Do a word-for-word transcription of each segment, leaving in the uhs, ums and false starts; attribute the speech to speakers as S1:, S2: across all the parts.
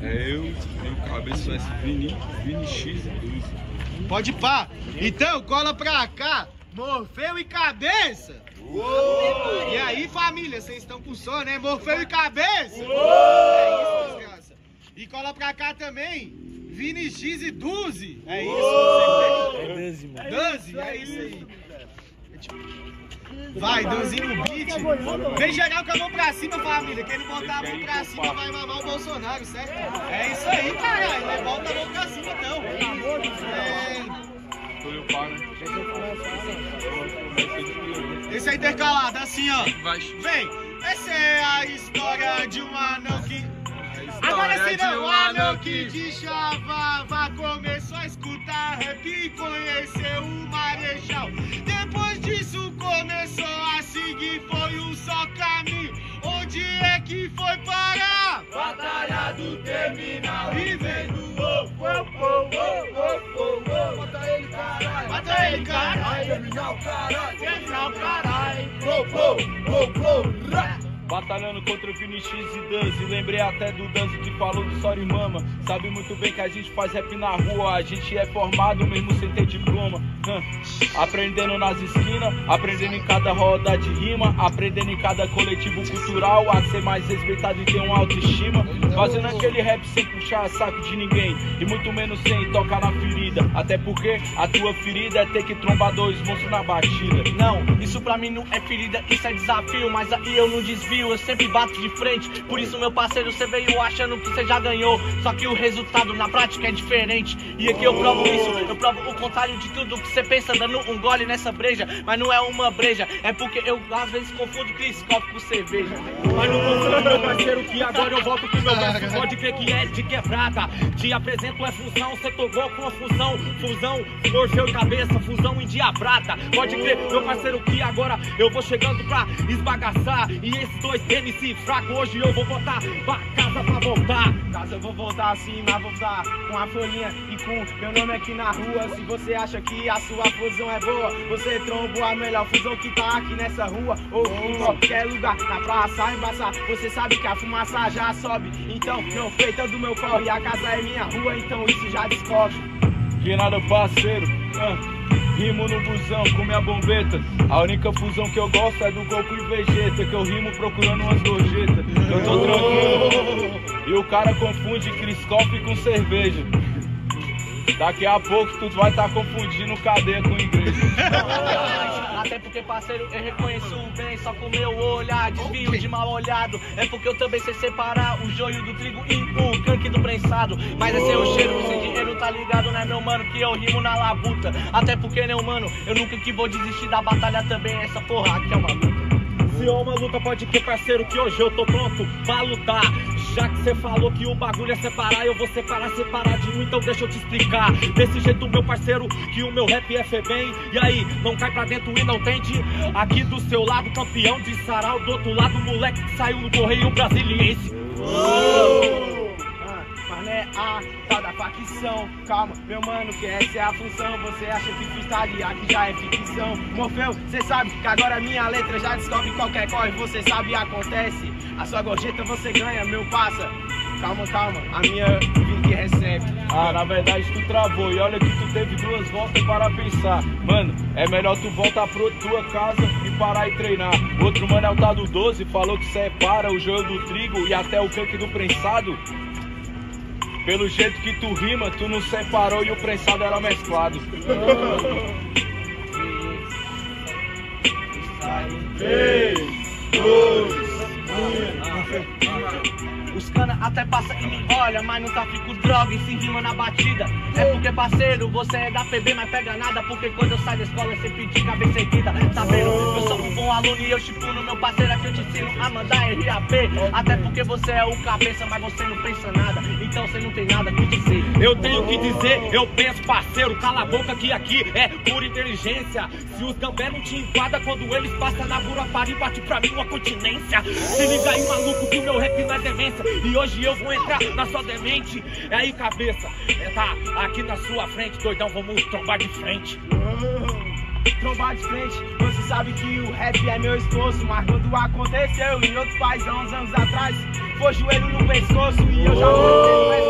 S1: É eu, tenho cabeça S Vini, Vini X doze.
S2: Pode pá. Então cola pra cá, Morfeu e Cabeça. Uou. E aí, família, vocês estão com sono, né? Morfeu e Cabeça. Uou. É isso, desgraça. E cola pra cá também, Vini X e doze. É isso.
S3: É doze, mano.
S2: doze, é isso aí. Vai, dozinho no beat. Vem geral com a mão pra cima, família. Quem não botar a mão pra cima vai mamar o Bolsonaro, certo? É isso aí, caralho. Não bota a mão pra cima, não. É... Esse é intercalado, assim, ó. Vem. Essa é a história de um anão que... Agora sim não, o anão que de chavava começou a escutar rap e conheceu o Marechal. Depois disso começou a seguir, foi um só caminho. Onde é que foi parar? Batalha do Terminal. E vendo o Bota ele, caralho. Bota ele, caralho. Terminal, caralho. Terminal, caralho.
S4: Batalhando contra o Vini X e doze. Lembrei até do Danzo que falou do Sorry Mama. Sabe muito bem que a gente faz rap na rua. A gente é formado mesmo sem ter diploma. hum. Aprendendo nas esquinas, aprendendo em cada roda de rima, aprendendo em cada coletivo cultural a ser mais respeitado e ter uma autoestima. Fazendo aquele rap sem puxar saco de ninguém e muito menos sem tocar na ferida. Até porque a tua ferida é ter que trombar dois monstros na batida.
S3: Não, isso pra mim não é ferida, isso é desafio. Mas aí eu não desvio, eu sempre bato de frente. Por isso, meu parceiro, você veio achando que você já ganhou. Só que o resultado na prática é diferente. E aqui eu provo isso, eu provo o contrário de tudo que você pensa, dando um gole nessa breja. Mas não é uma breja, é porque eu às vezes confundo Criscope com cerveja.
S4: Mas não confundo, meu parceiro, que agora eu volto com meu verso. Pode crer que é de quebrada. Te apresento é fusão, cê tocou com a fusão. Fusão, Morfeu e Cabeça, fusão endiabrada. Pode crer, meu parceiro, que agora eu vou chegando pra esbagaçar. E esses dois M C fraco hoje eu vou botar pra casa pra voltar.
S3: Casa eu vou voltar assim, mas vou voltar com a folhinha e com meu nome aqui na rua. Se você acha que a sua fusão é boa, você trombou a melhor fusão que tá aqui nessa rua. Ou em qualquer lugar, na praça, embaçar. Você sabe que a fumaça já sobe. Então não feita do meu corre, a casa é minha rua, então isso já descobre.
S4: Que nada, parceiro, ah. Rimo no busão com minha bombeta. A única fusão que eu gosto é do Goku e Vegeta, que eu rimo procurando umas gorjetas. Eu tô tranquilo. E o cara confunde Criscope com cerveja. Daqui a pouco tu vai estar tá confundindo cadeia com igreja.
S3: Até porque, parceiro, eu reconheço bem só com meu olhar. Desvio de mal olhado. É porque eu também sei separar o joio do trigo e o canque do prensado. Mas esse é o cheiro, sem dinheiro, tá ligado, né, meu mano? Que eu rimo na labuta. Até porque, né, mano, eu nunca que vou desistir da batalha também. Essa porra aqui é uma luta.
S4: Se é uma luta, pode que, parceiro, que hoje eu tô pronto pra lutar. Já que você falou que o bagulho é separar, eu vou separar separadinho, então deixa eu te explicar. Desse jeito, meu parceiro, que o meu rap é bem. E aí, não cai pra dentro e não tente. Aqui do seu lado, campeão de sarau. Do outro lado, moleque que saiu no Correio Brasiliense.
S3: Oh! Ah, mas né, a tal da facção. Calma, meu mano, que essa é a função. Você acha que freestyle aqui já é ficção? Morfeu, cê sabe que agora minha letra já descobre qualquer corre. Você sabe, acontece. A sua gorjeta você ganha, meu passa. Calma, calma, a minha vim que recebe.
S4: Ah, na verdade tu travou. E olha que tu teve duas voltas para pensar. Mano, é melhor tu voltar pra tua casa e parar e treinar. Outro mano é o tal do doze, falou que separa o joio do trigo e até o canque do prensado. Pelo jeito que tu rima, tu não separou e o prensado era mesclado.
S3: três, dois, os cana até passa e me olha, mas não trafico droga e se rima na batida. É porque, parceiro, você é da P B, mas pega nada. Porque quando eu saio da escola, eu sempre de cabeça erguida. Tá vendo? Eu sou um bom aluno e eu chipuno meu parceiro aqui, eu te ensino a mandar R A P. Até porque você é o cabeça, mas você não pensa nada. Então você não tem nada que dizer.
S4: Eu tenho que dizer, eu penso, parceiro. Cala a boca que aqui é pura inteligência. Se os gambé não te enquadra quando eles passam na Burapari e bate pra mim uma continência. Se liga aí, maluco, que o meu rap não é demência. E hoje eu vou entrar na sua demente. É aí, cabeça, é, tá aqui na sua frente, doidão, vamos trombar de frente.
S3: Trombar de frente, você sabe que o rap é meu esforço. Mas quando aconteceu em outro país há uns anos atrás, foi joelho no pescoço e eu já voltei no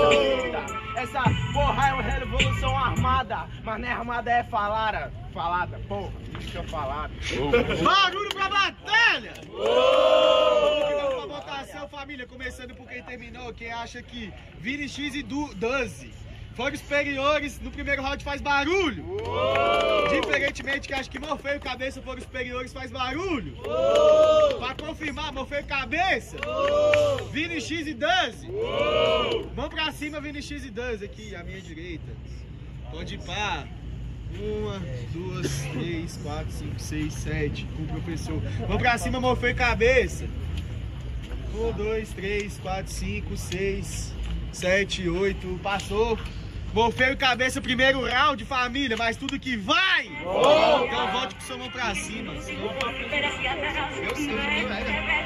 S5: Mas não é armada, é falada. Falada, porra. Deixa eu falar.
S2: Barulho pra batalha! Vamos pra votação, família. Começando por quem terminou. Quem acha que Vini X e Duzzy foram superiores no primeiro round faz barulho. Diferentemente que acho que Morfeu e Cabeça foram superiores faz barulho. Pra confirmar, Morfeu e Cabeça. Vini X e Duzzy. Mão pra cima, Vini X e Duzzy aqui, à minha direita. Pode ir pá. Uma, duas, três, quatro, cinco, seis, sete. Com o professor. Mão pra cima, Morfeu e Cabeça. Um, dois, três, quatro, cinco, seis, sete, oito. Passou. Morfeu e Cabeça, primeiro round, família. Mas tudo que vai. Oh, então volte com sua mão pra cima. Senão... Eu sei, ninguém vai, né?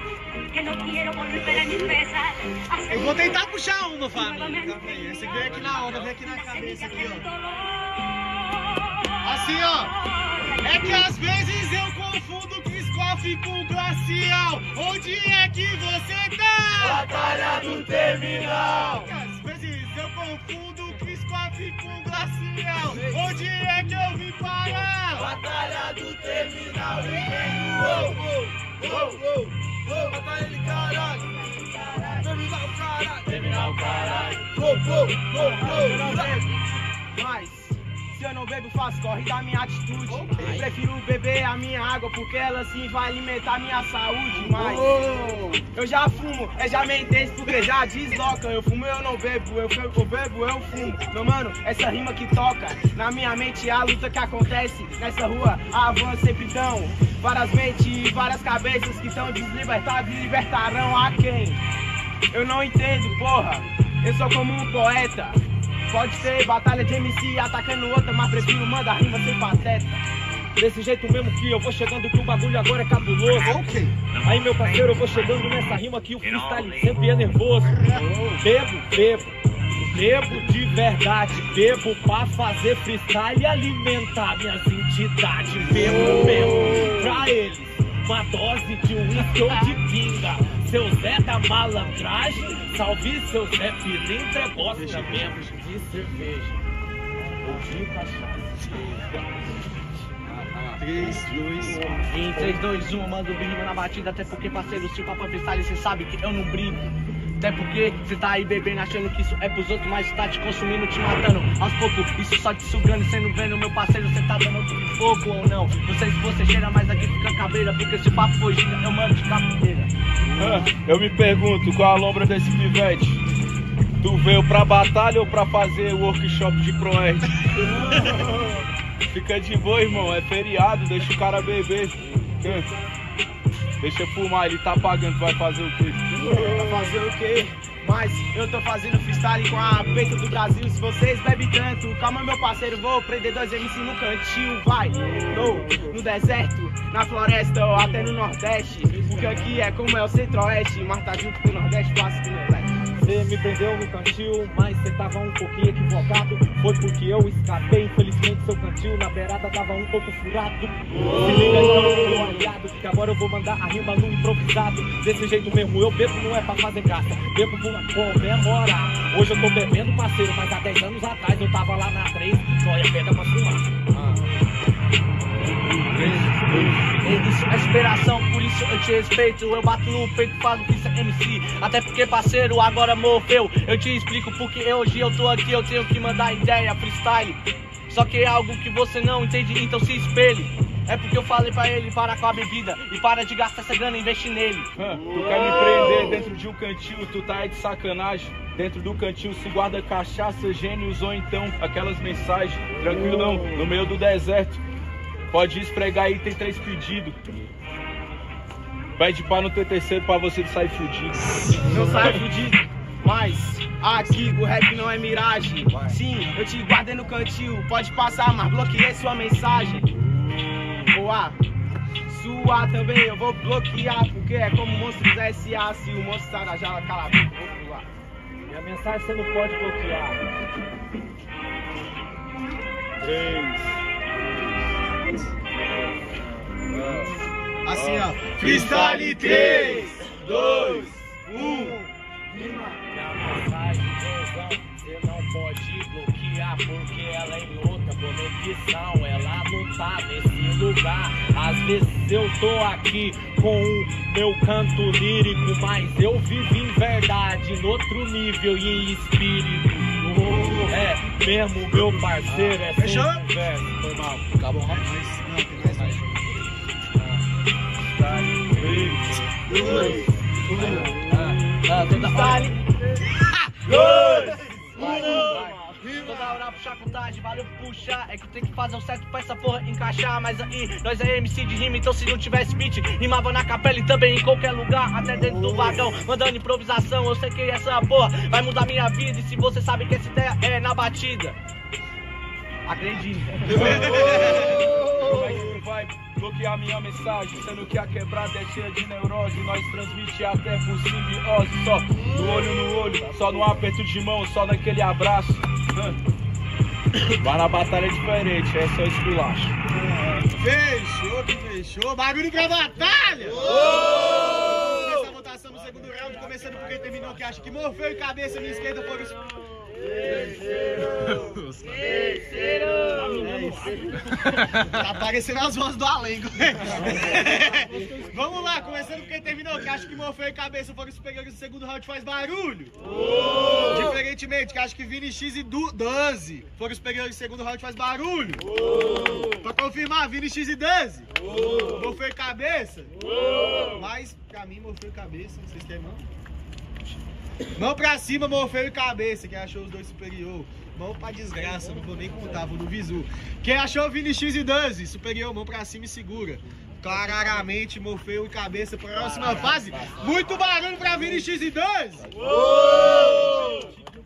S2: Eu vou tentar puxar uma, família. Essa aqui vem aqui na onda, vem aqui na cabeça, aqui, ó. Assim, ó. É que às vezes eu confundo Criscoff com Glacial. Onde é que você tá? Batalha do Terminal. Às vezes eu confundo Criscoff com Glacial. Onde é que eu vim parar? Batalha do Terminal. E vem o oh, oh, oh, oh. Batalha de caralho. Terminal, caralho. Terminal, caralho. Oh, oh, oh, oh.
S5: Mas se eu não bebo, faço corre da minha atitude. Okay. Prefiro beber a minha água porque ela sim vai alimentar minha saúde. Mas oh. eu já fumo, é já me entende porque já desloca. Eu fumo, eu não bebo, eu, eu bebo, eu fumo. Meu mano, essa rima que toca na minha mente é a luta que acontece nessa rua. A van sempre dão várias mentes e várias cabeças que estão deslibertadas e libertarão a quem? Eu não entendo, porra. Eu sou como um poeta. Pode ser batalha de M C atacando outra, mas prefiro mandar rima sem pateta.
S3: Desse jeito mesmo que eu vou chegando que o bagulho agora é cabuloso.
S2: Ok.
S3: Aí meu parceiro, eu vou chegando nessa rima que o freestyle sempre é nervoso. Bebo, bebo, bebo de verdade. Bebo pra fazer freestyle e alimentar minhas entidades. Bebo, bebo pra eles uma dose de uísque ou de pinga. Seu Zé da malandragem, salve seu Zé Pilintra, gosta mesmo de cerveja ou de cachaça.
S2: três, dois, um.
S3: Em três, dois, um, eu mando rima na batida. Até porque, parceiro, se o papo é freestyle, cê sabe que eu não brinco. Até porque cê tá aí bebendo, achando que isso é pros outros, mas tá te consumindo, te matando aos poucos. Isso só te sugando, cê não vendo, meu parceiro, cê tá dando de pouco ou não. Não sei se você cheira, mas aqui fica cabreira, porque se o papo for giga, eu mando de capoeira.
S4: Ah, eu me pergunto, qual a lombra desse pivete? Tu veio pra batalha ou pra fazer o workshop de Proerd? Fica de boa, irmão, é feriado, deixa o cara beber. Deixa fumar, ele tá pagando, vai fazer o quê?
S5: Vai fazer o quê? Mas eu tô fazendo freestyle com a peita do Brasil. Se vocês bebem tanto, calma meu parceiro, vou prender dois M C no cantinho. Vai, no, no deserto, na floresta ou até no Nordeste. Porque aqui é como é o Centro-Oeste, mas tá junto com o Nordeste, passa com o Nordeste.
S3: Você me prendeu no cantil, mas você tava um pouquinho equivocado. Foi porque eu escapei, infelizmente seu cantil na beirada tava um pouco furado. Se liga então, meu aliado, que agora eu vou mandar a rima no improvisado. Desse jeito mesmo, eu bebo não é pra fazer graça, bebo pra comemorar. Hoje eu tô bebendo, parceiro, mas há dez anos atrás eu tava lá na três, só ia pedra pra fumar. Ah. Isso é inspiração, por isso eu te respeito. Eu bato no peito e falo que isso é M C. Até porque, parceiro, agora Morfeu, eu te explico porque hoje eu tô aqui. Eu tenho que mandar ideia, freestyle. Só que é algo que você não entende, então se espelhe. É porque eu falei pra ele parar com a bebida e para de gastar essa grana e investir nele.
S4: Hã, tu quer me prender dentro de um cantinho, tu tá aí de sacanagem. Dentro do cantinho se guarda cachaça, gênios ou então aquelas mensagens. Tranquilão, no meio do deserto. Pode esfregar aí, tem três pedidos. Pede pá no teu terceiro pra você sair fudido.
S5: Não sai fudido, mas aqui o rap não é miragem. Sim, eu te guardei no cantinho, pode passar, mas bloqueei sua mensagem. Boa, sua também eu vou bloquear, porque é como monstros S A. Se o monstro sai da jaula, cala a boca, eu vou pular.
S3: Minha mensagem você não pode bloquear.
S4: Três.
S2: Assim, ó. Freestyle três, dois, um.
S3: Minha mensagem, você não pode bloquear, porque ela é em outra conexão, ela não tá nesse lugar. Às vezes eu tô aqui com o meu canto lírico, mas eu vivo em verdade, no outro nível e em espírito. Oh, é mesmo, meu parceiro, é sem conversa. Foi mal, acabou rápido. Não, tem mais mais. Dois. Ah, toda hora. Dois. Toda hora puxar contagem, valeu puxar. É que tem que fazer o certo pra essa porra encaixar. Mas aí, nós é M C de rima, então se não tivesse beat, rimava na capela e também em qualquer lugar, até dentro do vagão, mandando improvisação. Eu sei que essa porra vai mudar minha vida. E se você sabe que essa ideia é na batida, acredite.
S4: Como é que tu vai bloquear minha mensagem, sendo que a quebrada é cheia de neurose? Nós transmite até por simbiose, só no olho no olho, só no aperto de mão, só naquele abraço. Vai na batalha diferente, é só esculacho.
S2: Fechou, que fechou. Bagulho pra batalha! Vamos começar a votação no segundo round, começando por quem terminou, que acha que Morfeu e Cabeça, minha esquerda, foram os... Terceiro! Terceiro! Tá parecendo as vozes do além. Vamos lá, começando por quem terminou, que acha que Morfeu e Cabeça foram superiores no segundo round, faz barulho. Oh! Diferentemente, que acha que Vini X e Danzi foram superiores no segundo round, faz barulho. Oh! Pra confirmar, Vini X e Danzi. Oh! Morfeu e Cabeça. Oh! Mas, pra mim, Morfeu e Cabeça, vocês querem mão? Mão pra cima, Morfeu e Cabeça, quem achou os dois superior. Mão pra desgraça, não vou nem contar, vou no visu. Quem achou Vini X e Danzi, superior, mão pra cima e segura. Claramente, Morfeu e Cabeça, próxima fase. Muito barulho pra Vini X e Danzi.